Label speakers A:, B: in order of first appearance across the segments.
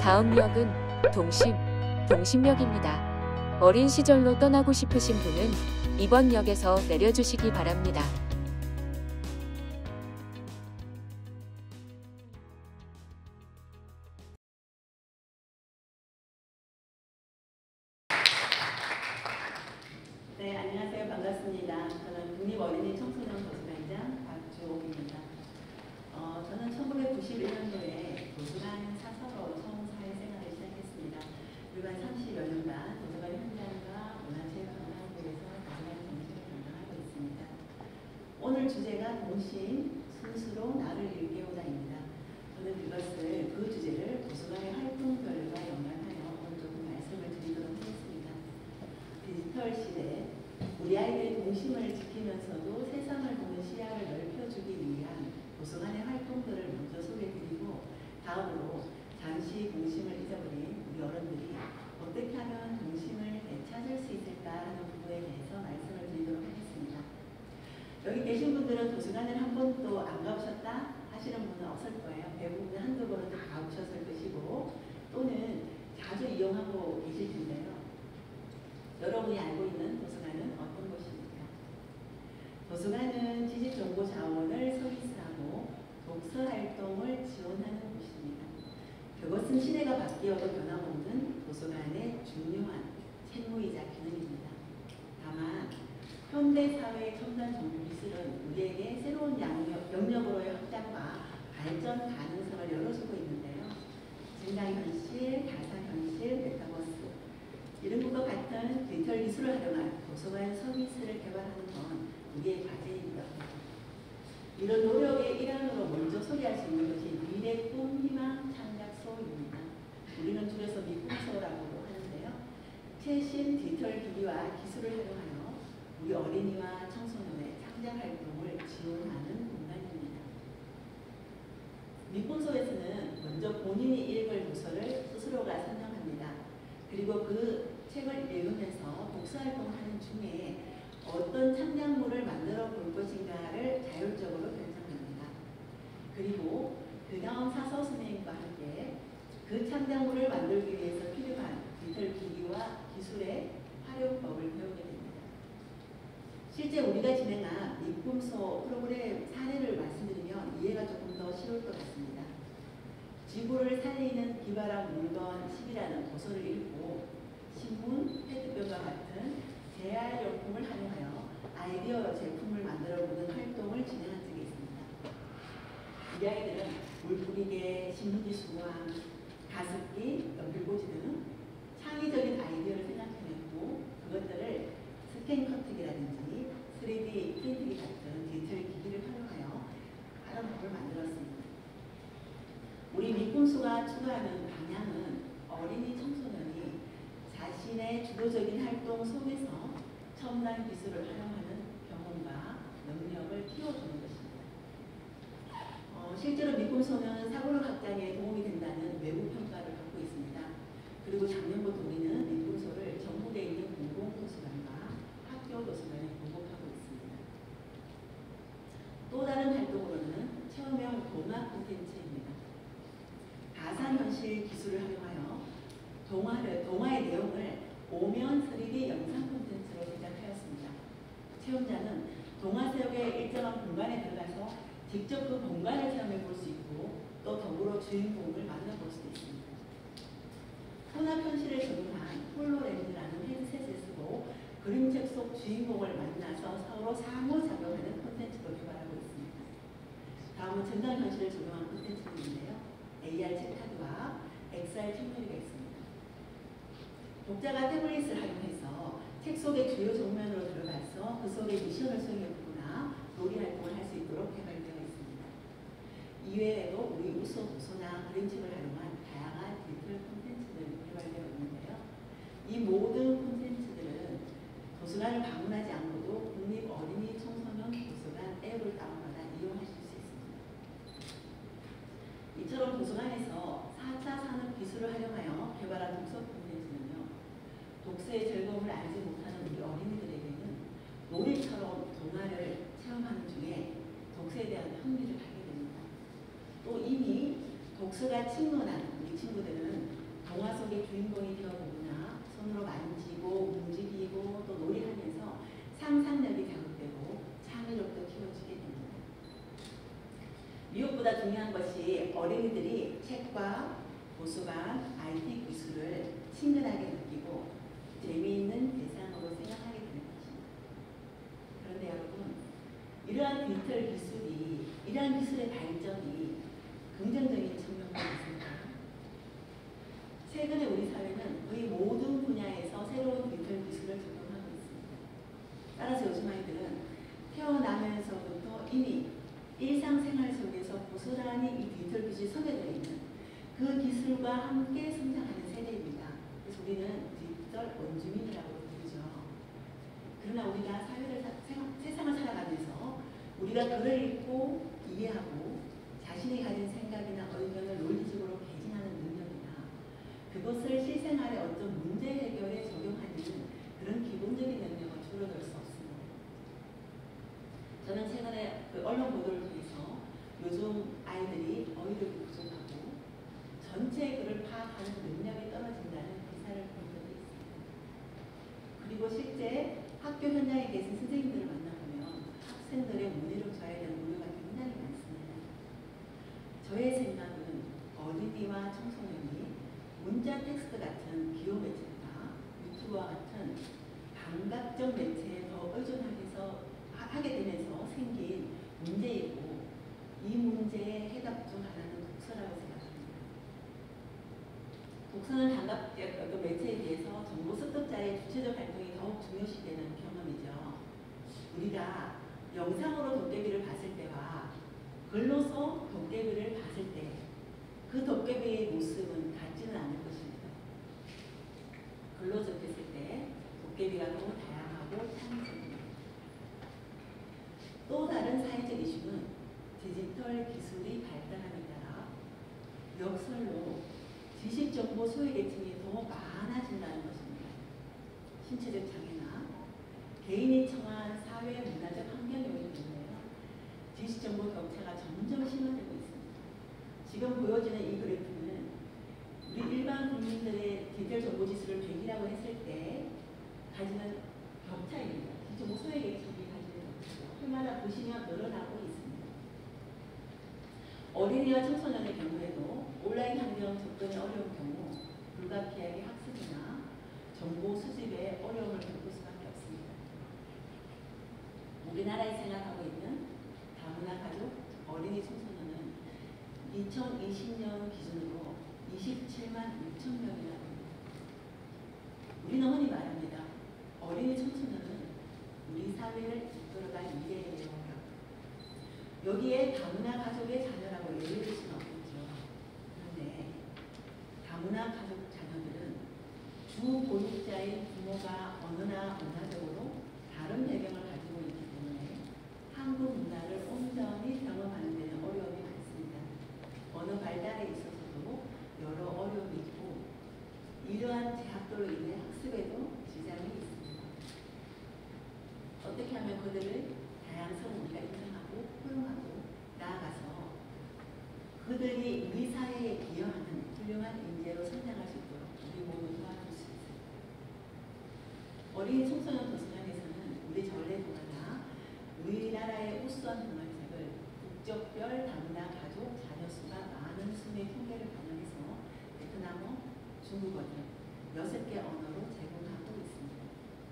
A: 다음 역은 동심역입니다. 어린 시절로 떠나고 싶으신 분은 이번 역에서 내려주시기 바랍니다.
B: 네, 안녕하세요. 반갑습니다. 저는 국립어린이 청소년 도서관장 박주옥입니다. 저는 1991년도에 도서관 사서로 처음 사회생활을 시작했습니다. 불과 30여 년간 도서관 현장과 문화체육관광부에서 도서관 정책을 담당하고 있습니다. 오늘 주제가 동심, 순수로 나를 일깨우다입니다. 저는 이것을 그 주제를 도서관의 활동별과 연관하여 오늘 조금 말씀을 드리도록 하겠습니다. 디지털 시대, 우리 아이들의 동심을 지키면서도 세상을 보는 시야를 넓혀주기 위한 도서관의 활동들을 먼저 소개해드리고, 다음으로 잠시 동심을 잊어버린 우리 어른들이 어떻게 하면 동심을 되찾을 수 있을까 하는 부분에 대해서 말씀을 드리도록 하겠습니다. 여기 계신 분들은 도서관을 한 번도 안 가보셨다 하시는 분은 없을 거예요. 대부분 한두 번은 가보셨을 것이고, 또는 자주 이용하고 계실 텐데요. 여러분이 알고 있는 도서관은 어떤 곳입니까? 도서관은 지식정보자원을 서비스하고 독서활동을 지원하는 곳입니다. 그것은 시대가 바뀌어도 변함없는 도서관의 중요한 책무이자 기능입니다. 다만 현대사회의 첨단 정보기술은 우리에게 새로운 영역으로의 확장과 발전 가능성을 열어주고 있는데요. 증강현실, 가상현실, 메타버스 이런 것과 같은 디지털 기술을 활용한 도서관 서비스를 개발하는 건 우리의 과제입니다. 이런 노력의 일환으로 먼저 소개할 수 있는 것이 미래 꿈 희망 창작소입니다. 우리는 줄여서 미꿈소라고 하는데요. 최신 디지털 기기와 기술을 활용하여 우리 어린이와 청소년의 창작 활동을 지원하는 공간입니다. 미꿈소에서는 먼저 본인이 읽을 도서를 스스로가 선정합니다. 그리고 그 책을 읽으면서 독서활동을 하는 중에 어떤 창작물을 만들어 볼 것인가를 자율적으로 결정합니다. 그리고 그 다음 사서 선생님과 함께 그 창작물을 만들기 위해서 필요한 디지털 기기와 기술의 활용법을 배우게 됩니다. 실제 우리가 진행한 미꿈소 프로그램 사례를 말씀드리면 이해가 조금 더 쉬울 것 같습니다. 지구를 살리는 기발한 물건 10이라는 도서를 읽고 신문, 페트병과 같은 재활용품을 활용하여 아이디어 제품을 만들어보는 활동을 진행한 적이 있습니다. 이 아이들은 물뿌리개, 신문지 수거함, 가습기, 연필꽂이 등 창의적인 아이디어를 생각해냈고 그것들을 스캔 커트기라든지 3D 프린트기 같은 디지털 기기를 활용하여 활용법을 만들었습니다. 우리 미꿈소가 추구하는 방향은 어린이 청소년이 자신의 주도적인 활동 속에서 첨단 기술을 활용하는 경험과 능력을 키워주는 것입니다. 실제로 미꿈소는 사고력 확장에 도움이 된다는 외부 평가를 받고 있습니다. 그리고 작년부터 우리는 미꿈소를 전국에 있는 공공도서관과 학교 도서관에 공급하고 있습니다. 또 다른 활동으로는 체험형 동화 콘텐츠입니다. 가상현실 기술을 활용하여 동화의 내용을 오면 3D 영상 콘텐츠로 제작하였습니다. 체험자는 동화 속의 일정한 공간에 들어가서 직접 그 공간을 체험해 볼 수 있고 또 더불어 주인공을 만나볼 수도 있습니다. 혼합현실을 적용한 홀로렌즈라는 헤드셋을 쓰고 그림책 속 주인공을 만나서 서로 상호작용하는 콘텐츠도 개발하고 있습니다. 다음은 증강현실을 적용한 콘텐츠인데요. AR 책카드와 XR 책놀이가 있습니다. 독자가 태블릿을 활용해서 책 속의 주요 정면으로 들어가서 그 속에 미션을 수행해보거나 놀이 활동을 할 수 있도록 개발되어 있습니다. 이외에도 우리 우수 도서나 그림책을 활용한 다양한 디지털 콘텐츠들이 개발되어 있는데요. 이 모든 콘텐츠들은 도서관을 방문하지 않고도 국립어린이 청소년 도서관 앱을 다운받아 이용하실 수 있습니다. 이처럼 도서관에서 4차 산업 기술을 활용하여 개발한 독서 콘텐츠는요. 독서의 즐거움을 알지 못하는 우리 어린이들에게는 놀이처럼 동화를 체험하는 중에 독서에 대한 흥미를 갖게 됩니다. 또 이미 독서가 침문한 우리 친구들은 동화 속의 주인공이 되어보거나 손으로 만지고 움직이고 또 놀이하면서 상상력이 자극되고 창의력도 키워지게 됩니다. 무엇보다 중요한 것이 어린이들이 책과 도서관, IT 기술을 친근하게 느끼고 재미있는 대상으로 생각하게 되는 것입니다. 그런데 여러분, 이러한 디지털 기술이, 이러한 기술의 발전이 긍정적인 측면도 있습니다. 최근에 우리 사회는 거의 모든 분야에서 새로운 디지털 기술을 적용하고 있습니다. 따라서 요즘 아이들은 태어나면서부터 이미 일상생활 속에서 고스란히 이 디지털 기술이 섭외되어 있는 그 기술과 함께 성장하는 세대입니다. 그래서 우리는 디지털 원주민이라고 부르죠. 그러나 우리가 세상을 살아가면서 우리가 글을 읽고 이해하고 자신이 가진 생각이나 의견을 논리적으로 개진하는 능력이나 그것을 실생활의 어떤 문제 해결에 적용하는 그런 기본적인 능력은 줄어들 수 없습니다. 저는 최근에 그 언론 보도를 통해서 요즘 아이들이 어휘력이 부족하고 전체 글을 파악하는 능력이 떨어진다는 기사를 본 적이 있습니다. 그리고 실제 학교 현장에 계신 선생님들을 만나보면 학생들의 문해력 저하에 대한 우려가 굉장히 많습니다. 저의 생각은 어린이와 청소년이 문자 텍스트 같은 기호 매체나 유튜브와 같은 감각적 매체에 더 하게 되면서 생긴 문제이고 이 문제의 해답 중 하나는 독서라고 생각합니다. 독서는 감각적 매체에 대해서 정보 습득자의 주체적 활동이 더욱 중요시되는 경험이죠. 우리가 영상으로 도깨비를 봤을 때와 글로서 도깨비를 봤을 때 그 도깨비의 모습은 같지는 않을 것입니다. 글로 접했을 때 도깨비가 너무 다양하고 창의적입니다. 또 다른 사회적 이슈는 디지털 기술이 발달함에 따라 역설로 지식정보 소외계층이 더 많아진다는 것입니다. 신체적 장애나 개인이 처한 사회 문화적 환경 요인 때문에요. 지식정보 격차가 점점 심화되고 있습니다. 지금 보여지는 이 그래프는 우리 일반 국민들의 디지털 정보 지수를 100이라고 했을 때 가지는 격차입니다. 지식정보 소외계층이 가지는 격차죠. 해마다 보시면 늘어나고 있습니다. 어린이와 청소년의 경우에도 온라인 환경 접근이 어려운 경우 불가피하게 학습이나 정보 수집에 어려움을 겪을 수밖에 없습니다. 우리나라에 생활하고 있는 다문화 가족 어린이 청소년은 2020년 기준으로 27만 6천 명이나 됩니다. 우리는 흔히 말합니다. 어린이 청소년은 우리 사회를 이끌어갈 미래예요. 여기에 다문화 가족의 자녀라고 예를 들 수는 없겠죠. 그런데 다문화 가족 자녀들은 주 보육자인 부모가 어느나 문화적으로 다른 배경을 가지고 있기 때문에 한국 문화를 온전히 경험하는 데는 어려움이 많습니다. 언어 발달에 있어서도 여러 어려움이 있고 이러한 제약들로 인해 학습에도 지장이 있습니다. 어떻게 하면 그들을 다양성을 우리가 인정하고 포용하고 나아가서 그들이 우리 사회에 기여하는 훌륭한 인재로 성장할 수 있도록 우리 모두 도와줄 수 있습니다. 어린이 청소년 도서관에서는 우리 전래동화나 우리나라의 우수한 동화책을 국적별 다문화 가족 자녀 수가 많은 수의 통계를 반영해서 베트남어, 중국어 등 6개 언어로 제공하고 있습니다.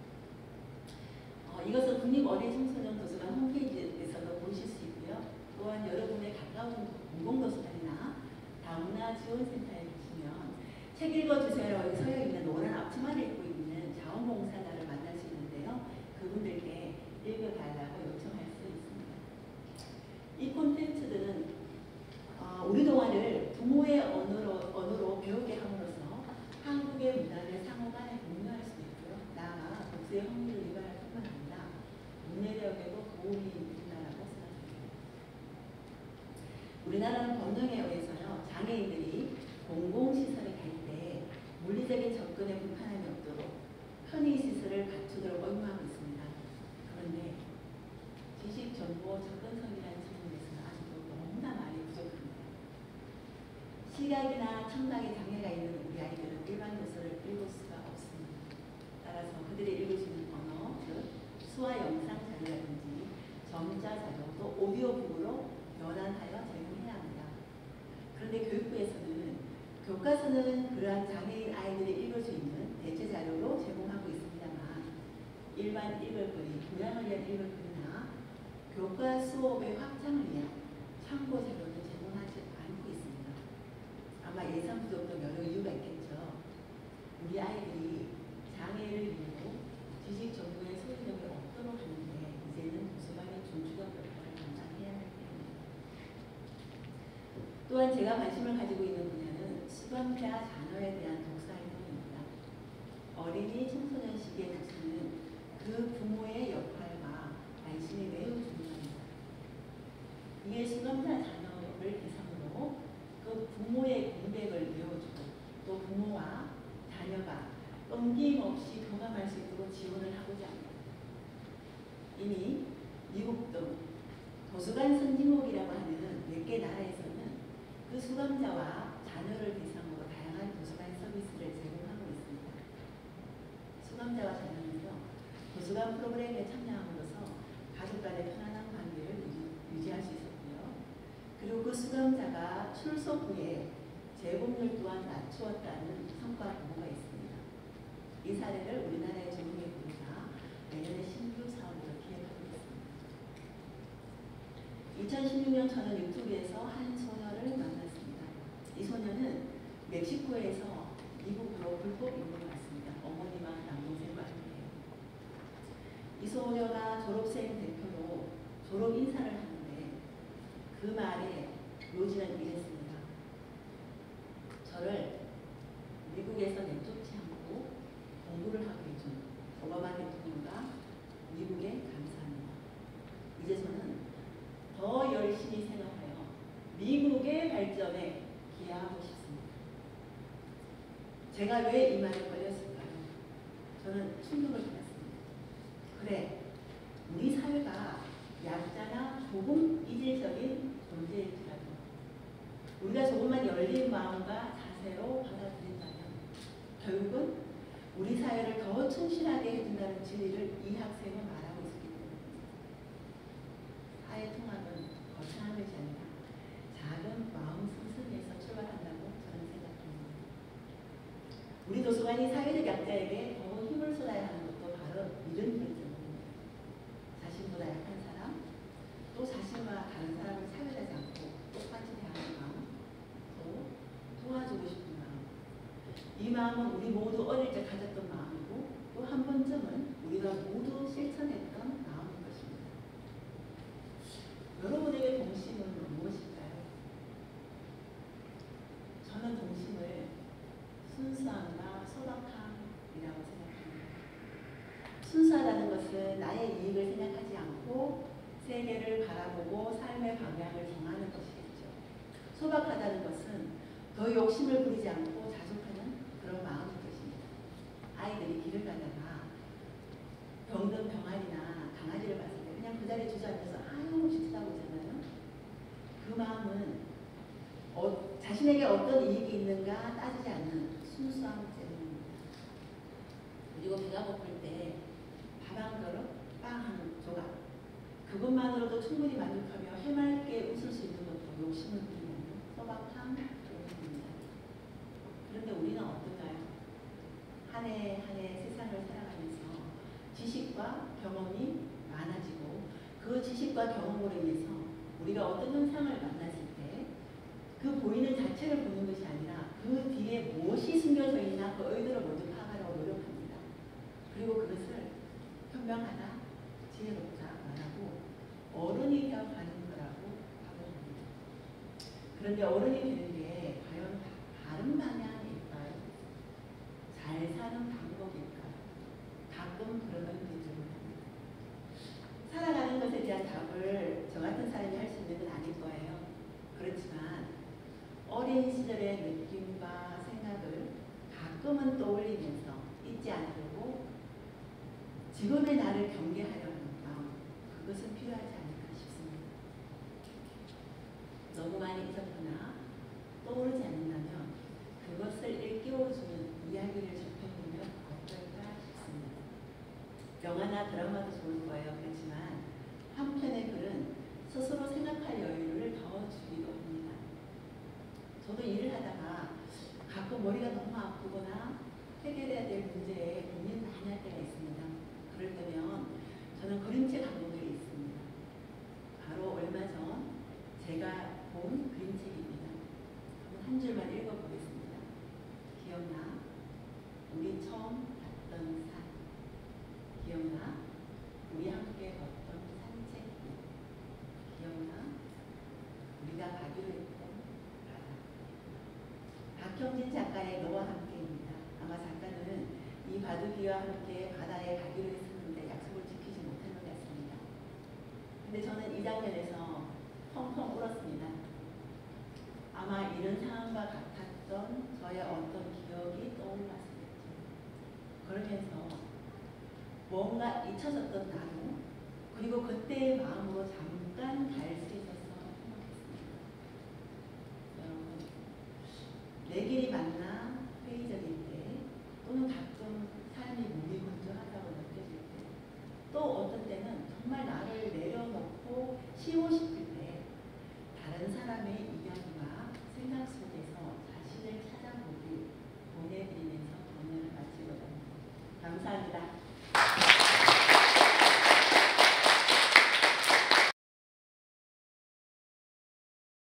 B: 이것은 국립어린이청소년 도서관 홈페이지에서도 보실 수 있고요. 또한 여러분의 가까운 공공도서관이나 다문화 지원센터에 가시면 책 읽어주세요라고 서여있는 노란 앞치마를 입고 있는 자원봉사자를 만날 수 있는데요. 그분들께 읽어달라고 요청할 수 있습니다. 이 콘텐츠들은 우리 동화를 부모의 언어로 배우게 함으로써 한국의 문화를 상호간에 공유할 수 있고요. 나아가 독서의 흥미를 유발할 뿐만 아니라 문해력에도 도움이 된다고 생각합니다. 우리나라는 법령에 의해서요. 장애인들이 공공시설에 갈 때 물리적인 접근에 불편함이 없도록 편의시설을 갖추도록 의무하고 있습니다. 그런데 지식정보 접근성이라는 측면에서는 아직도 너무나 많이 부족합니다. 시각이나 청각에 장애가 있는 우리 아이들은 일반 도서를 읽을 수가 없습니다. 따라서 그들이 읽을 수 있는 언어, 즉 수화 영상 자료라든지 점자 자료, 또 오디오북으로 연안하여 제공해야 합니다. 그런데 교육부에서는 교과서는 그러한 장애인 아이들이 읽을 수 있는 대체 자료로 제공하고 있습니다만 일반 읽을 거리, 교양을 위한 읽을 거리나 교과 수업의 확장을 위한 참고 자료는 제공하지 않고 있습니다. 아마 예산 부족도 여러 이유가 있겠죠. 우리 아이들이 장애를 이유로 지식 정보의 소유력이 없도록 하는데 이제는 도서관의 중추적 역할을 담당해야 할 때입니다. 또한 제가 관심을 가지고 있는 분야는 수감자 자녀에 대한 독서 활동입니다. 어린이 청소년 시기의 독서는 그 부모의 역할과 관심이 매우 중요합니다. 이에 수감자 자녀를 대상으로 그 부모의 공백을 메워주고 또 부모와 자녀가 끊김없이 교감할 수 있도록 지원을 하고자 합니다. 이미 미국 등 도서관 선진국이라고 하는 몇 개 나라에서는 그 수감자와 자녀를 대상으로 다양한 도서관 서비스를 제공하고 있습니다. 수감자와 자녀는요, 도서관 프로그램에 참여함으로써 가족 간의 편안한 관계를 유지할 수 있었고요. 그리고 그 수감자가 출소 후에 재봉률 또한 낮추었다는 성과 보고가 있습니다. 이 사례를 우리나라에 적용해 보고자 내년에 신규 사업으로 기획하고 있습니다. 2016년 저는 유튜브에서 한 소녀를 만났습니다. 이 소녀는 멕시코에서 미국으로 불법 입국을 왔습니다. 어머니와 남동생과 함께. 이 소녀가 졸업생 대표로 졸업 인사를 하는데 그 말에 요지는 이랬습니다. 저를 미국에서 내쫓지 않고 공부를 하게 해준 오바마 대통령과 미국에 감사합니다. 이제 저는 더 열심히 생각하여 미국의 발전에 기여하고 싶습니다. 제가 왜 이 말에 걸렸을까요? 저는 충격을 받았습니다. 그래, 우리 사회가 약자나 조금 이질적인 존재일지라도 우리가 조금만 열린 마음과 자세로 받아들인다면 결국은 우리 사회를 더 충실하게 해준다는 진리를 이 학생은 말하고 있었기 때문입니다. 사회 통합은 거창한 것이 아니라 작은 마음 승승에서 출발한다고 저는 생각합니다. 우리 도서관이 사회적 약자에게 더 힘을 쏟아야 하는 것도 바로 이런 결정입니다. 자신보다 약한 사람, 또 자신과 다른 사람을 차별하지 않고 똑같이 대하는 마음, 또 도와주고 싶은 마음. 이 마음은 우리 모두 어릴 때 가졌던 마음이고 또 한 번쯤은 우리가 모두 실천했던 마음인 것입니다. 여러분에게 동심은 무엇일까요? 저는 동심을 순수함과 소박함이라고 생각합니다. 순수하다는 것은 나의 이익을 생각하지 않고 세계를 바라보고 삶의 방향을 정하는 것이겠죠. 소박하다는 것은 더 욕심을 부리지 않고 자족하는 그런 마음인 것입니다. 아이들이 길을 가다가 병든 병아리나 강아지를 봤을 때 그냥 그 자리에 주저앉아서 아유 쳐다보잖아요. 그 마음은 자신에게 어떤 이익이 있는가 따지지 않는 순수함 때문입니다. 그리고 배가 고플 때 밥 한 그릇, 빵 한 조각, 그것만으로도 충분히 만족하며 해맑게 웃을 수 있는 것도 욕심을 부리는 소박한 동심입니다. 그런데 우리는 어떤가요? 한 해 한 해 세상을 살아가면서 지식과 경험이 많아지고 그 지식과 경험으로 인해서 우리가 어떤 현상을 만났을 때 그 보이는 자체를 보는 것이 아니라 그 뒤에 무엇이 숨겨져 있나 그 의도를 먼저 파악하려고 노력합니다. 그리고 그것을 현명하다, 지혜롭다 말하고 어른이 되어 가는 거라고 하고 합니다. 그런데 어른이 되는 게 과연 바른 방향일까요? 잘 사는 방법일까요? 가끔 그런 의문을 합니다. 살아가는 것에 대한 답을 저 같은 사람이 할 수 있는 건 아닐 거예요. 그렇지만 어린 시절의 느낌과 생각을 가끔은 떠올리면서 잊지 않으려고 지금의 나를 경계하려 하는 마음, 그것은 필요하지 않을까 싶습니다. 너무 많이 잊었거나 떠오르지 않는다면 제가 본 그림책입니다. 한 줄만 읽어보겠습니다. 기억나? 우리 처음 봤던 산. 기억나? 우리 함께 걷던 산책길. 기억나? 우리가 가기로 했던 바다. 박형진 작가의 너와 함께입니다. 아마 작가는 이 바둑이와 함께 바다에 가기로 했었는데 약속을 지키지 못한 것 같습니다. 근데 저는 이 장면에서 펑펑 울었습니다. 아마 이런 상황과 같았던 저의 어떤 기억이 떠올랐었겠죠. 그러면서 뭔가 잊혀졌던 나도, 그리고 그때의 마음